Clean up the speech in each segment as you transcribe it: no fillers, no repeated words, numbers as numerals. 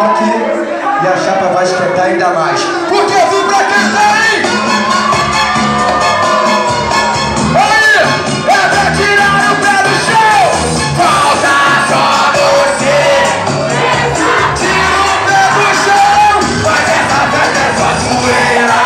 toque e a chapa vai esquentar ainda mais. Porque eu vim pra cantar, hein? Aí, é pra tirar o pé do chão. Falta só você. Tira o pé do chão. Mas essa festa é só zoeira.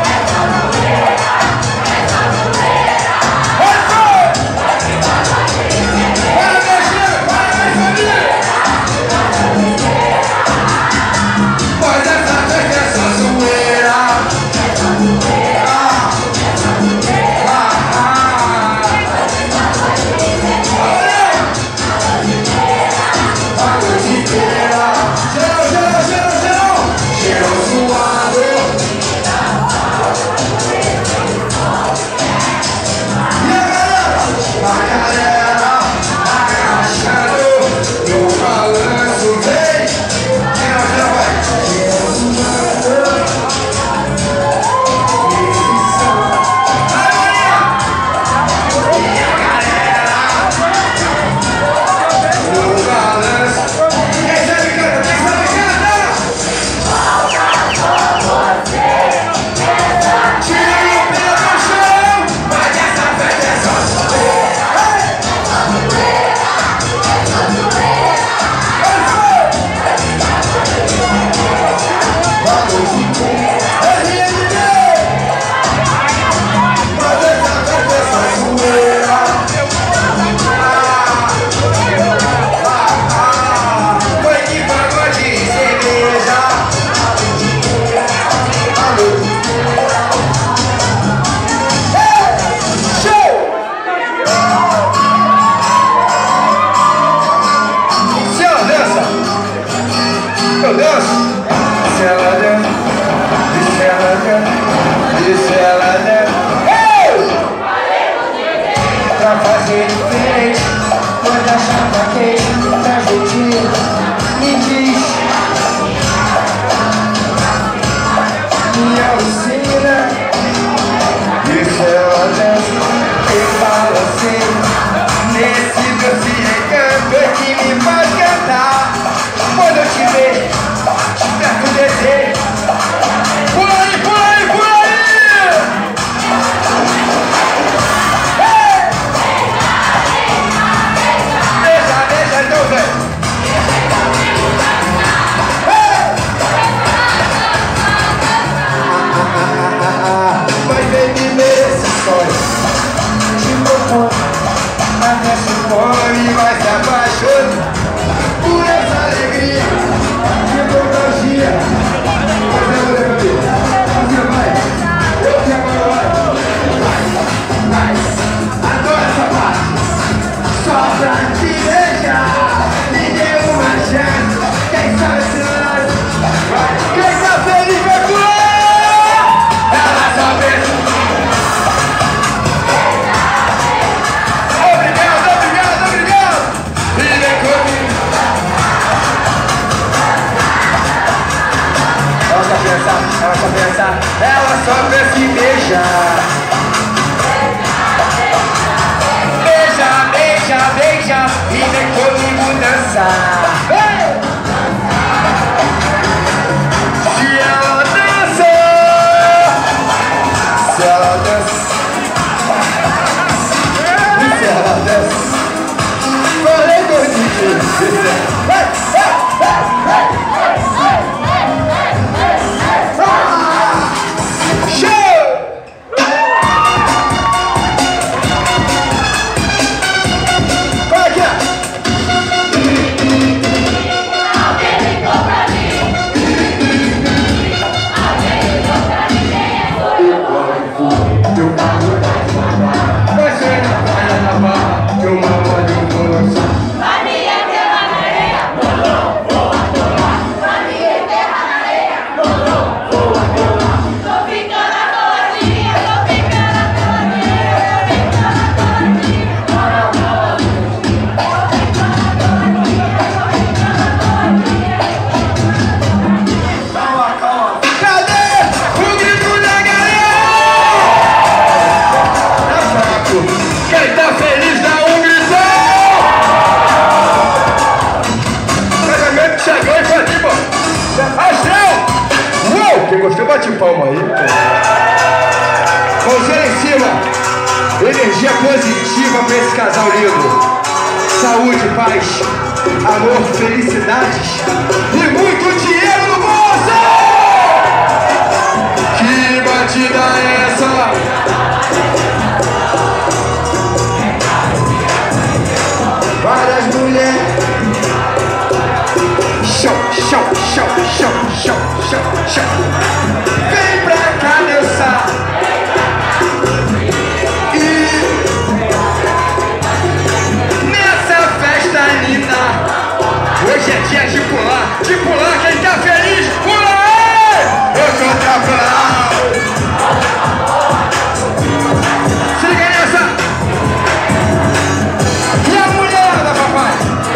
Ela só pensa em beijar. Beija, beija, beija e vem comigo dançar. Se ela dança, se ela dança, se ela dança, falei gordinho. Show! bate palma aí. Mãozinha em cima. Energia positiva pra esse casal lindo. Saúde, paz, amor, felicidades e muito dinheiro no bolso! Que batida é essa? Várias mulheres. Show, show, show, show, show, show, show. Vem pra cá dançar. Hoje é dia de pular, quem tá feliz, pula aí! Eu tô travando! Se liga nessa! E a mulherada, papai?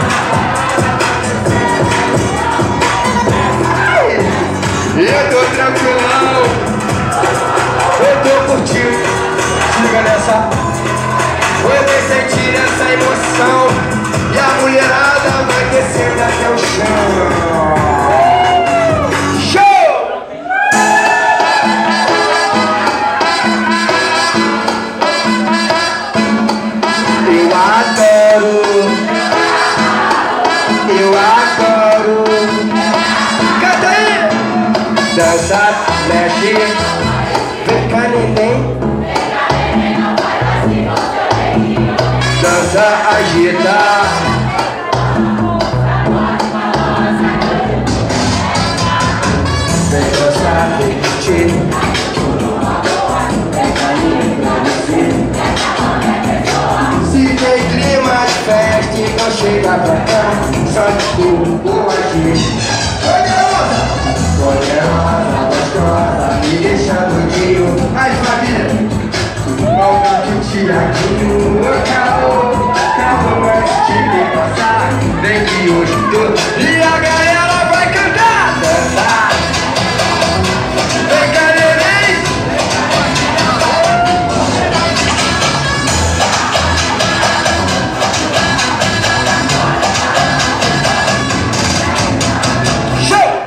Eu tô tranquilão, eu tô curtindo, se liga nessa! Eu vou sentir essa emoção. E a mulherada vai descendo até o chão. Show! Eu adoro. Canta aí! Dança, mexe. Vem cá, neném. Dança, agita. Vem dançar, vem curtir. Se tem clima de festa, então chega pra cá. Só desculpa aqui. Poderosa, gostosa, me deixa doidinho. Ai, família! Volta que Tiaguinho acabou antes de me passar. Vem que hoje tô e a galera vai cantar, dançar. Vem cá, neném. Show!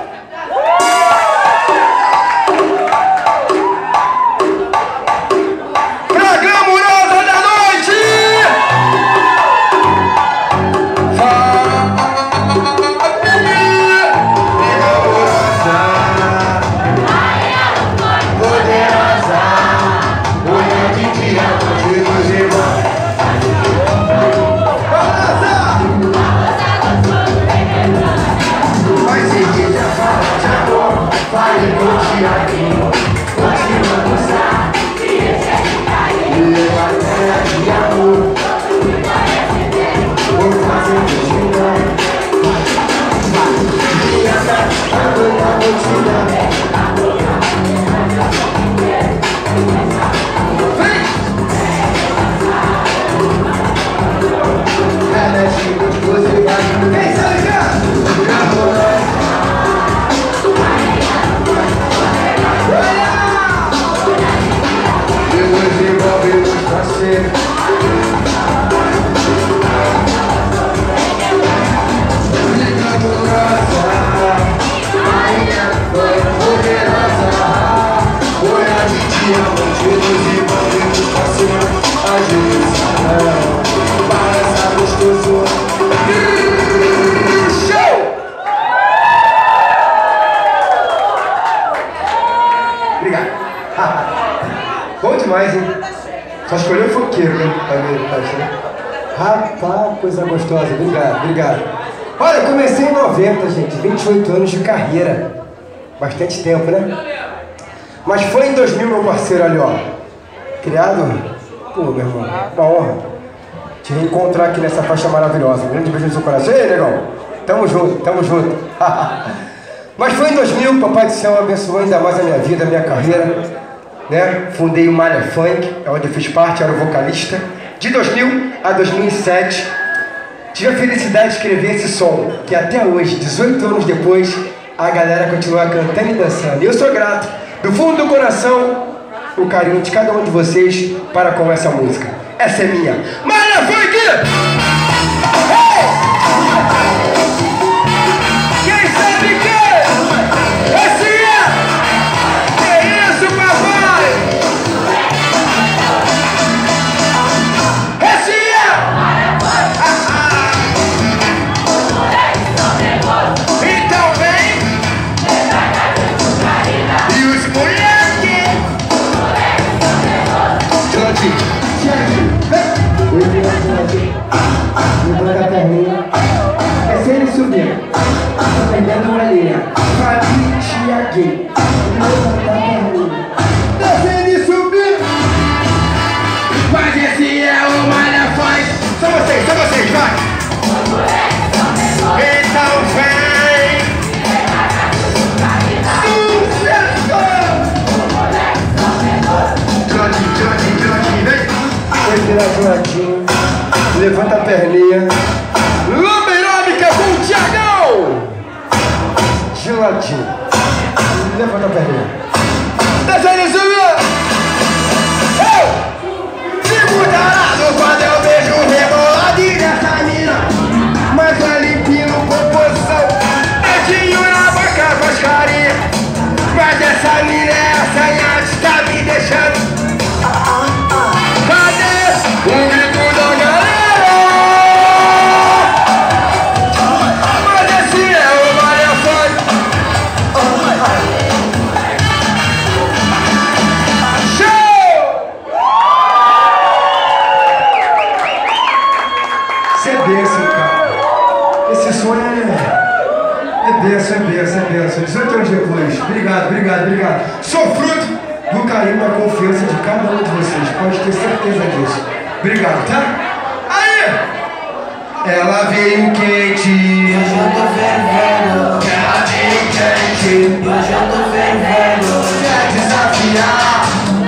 Bom demais, hein? Só escolheu o funkeiro, né? Rapaz, coisa gostosa. Obrigado, obrigado. Olha, comecei em 90, gente. 28 anos de carreira. Bastante tempo, né? Mas foi em 2000, meu parceiro, ali, ó. Criado... Pô, meu irmão, uma honra te reencontrar aqui nessa faixa maravilhosa. Um grande beijo no seu coração. Ei, negão. Tamo junto, tamo junto. Mas foi em 2000, Papai do Céu abençoou ainda mais a minha vida, a minha carreira, né? Fundei o Malha Funk, onde eu fiz parte, era o vocalista. De 2000 a 2007, tive a felicidade de escrever esse som, que até hoje, 18 anos depois, a galera continua cantando e dançando. E eu sou grato, do fundo do coração, o carinho de cada um de vocês para com essa música. Essa é minha Malha Funk! Hey! Quem sabe que esse é Lumerônica com o Thiagão. Geladinho. Levanta a perninha. Desce aí, Zúlia. Fico tarado quando eu vejo o reboladinho dessa mina. Mas é limpinho, composição. Dedinho na boca, faz carinha. Mas essa mina é assanhante, tá me deixando. Cadê o grito da galera? Mas esse é o Maria Funk. Show! Isso é bênção, cara. Esse sonho é bênção, é bênção, é bênção. 18 anos depois. Obrigado, obrigado, obrigado. Sou fruto do carinho e da confiança de cada um de vocês. Pode ter certeza disso. Obrigado, tá? Aí! Ela veio quente. Hoje eu tô fervendo. Ela veio quente. Hoje eu tô fervendo. Quer desafiar?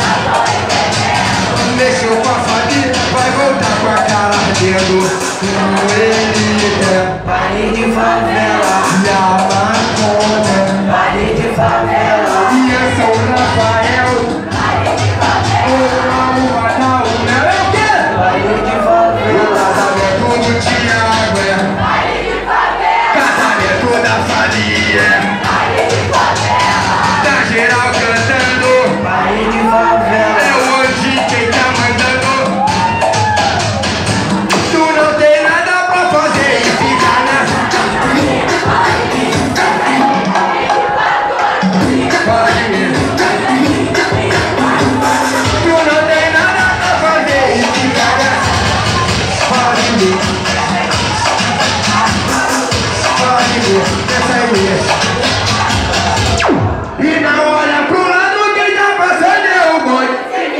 Mexeu com a família, vai voltar com a cara ardendo. Como ele quer. Baile de favela. E a maconha. Baile de favela. E a São Rafael. O Natal não é o quê? Baile de O favela. casamento do Thiago é casamento da família. Tá geral cantando. Baile de favela. É hoje quem tá mandando. Tu não tem nada pra fazer e fica nessa. Fala de mim. Tu não tem nada pra fazer e fica nessa. Fala de mim. Fala de mim. Pensa em mim. E não olha pro lado, quem tá passando é o boi.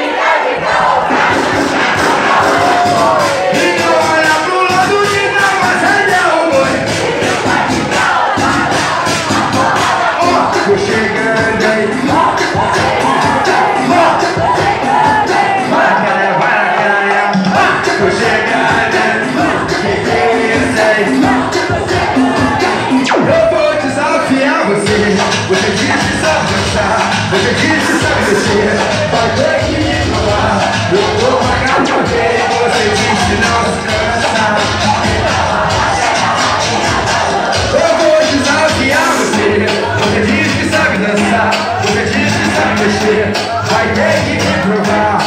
E não olha pro lado, quem tá passando é o boi. Ó, tô chegando aí. Vai na cara, tô chegando aí. Isso aí. Eu vou desafiar você. Você diz que sabe dançar. Você diz que sabe mexer. Vai ter que me provar. Eu vou pagar pra ver. Você diz que não se cansa. Eu vou desafiar você. Você diz que sabe dançar. Você diz que sabe mexer. Vai ter que me provar.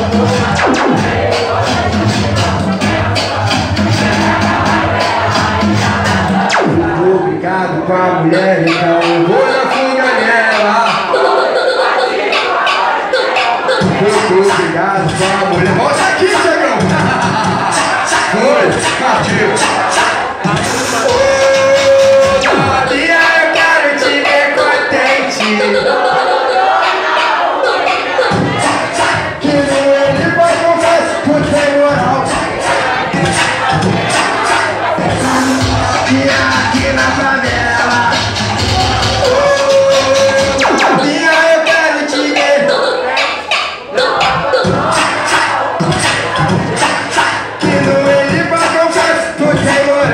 Obrigado com a mulher, então eu vou na fuga dela. Muito obrigado com a mulher. Volta aqui, Thiagão. Foi, partiu. Ô, Todinha, eu quero te ver contente. Que nem ele vai confessar por ter moral. E aqui na favela. Ô, Todinha, eu quero te ver. Que no ele vai confessar por ter moral.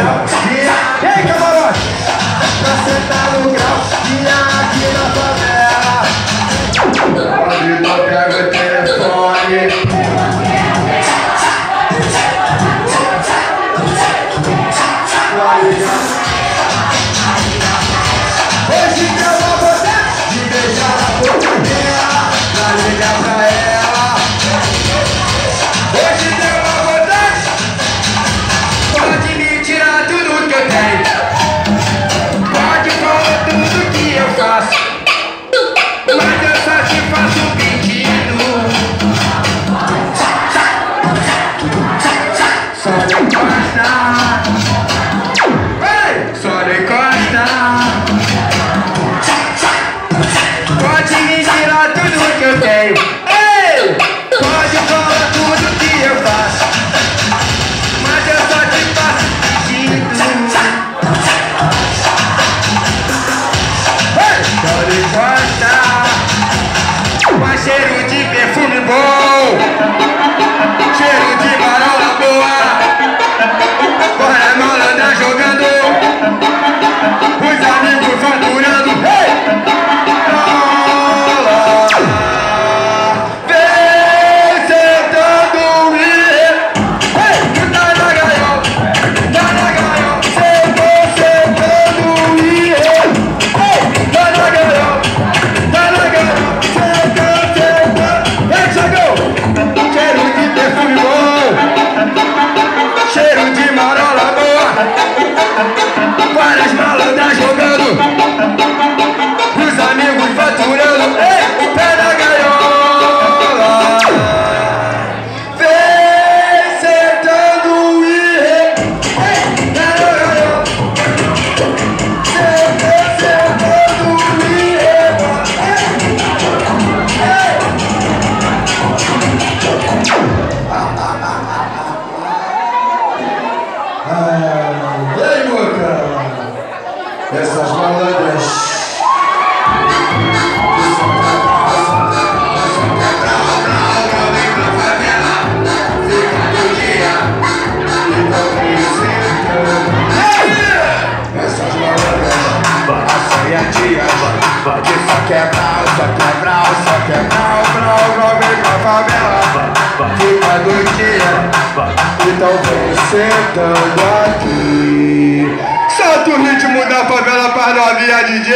malandras. Vai de só quebrar, só quebrar, só quebrar, brau, vem pra favela, fica do dia, então vem sentando aqui. Solta o ritmo da favela pra novinha DJ.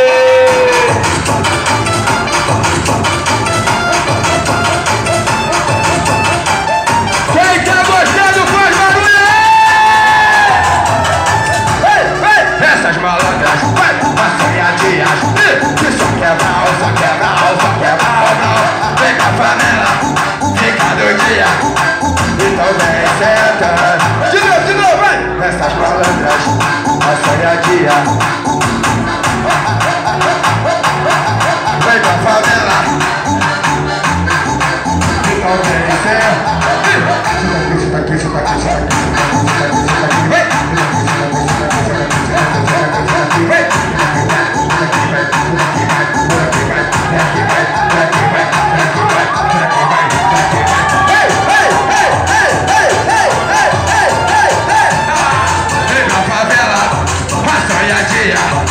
Quem tá gostando faz barulho! Essas malandras, vai, assanhadinhas, que só quebrar, só quebrar, só quebrar, vem pra favela, fica do dia, então vem sentando. De novo, vai! Essas malandras, assanhadinhas, vem pra favela, então vem sentando. Senta aqui, senta aqui, senta aqui, senta aqui, vem! Vem pra favela, assanhadinha.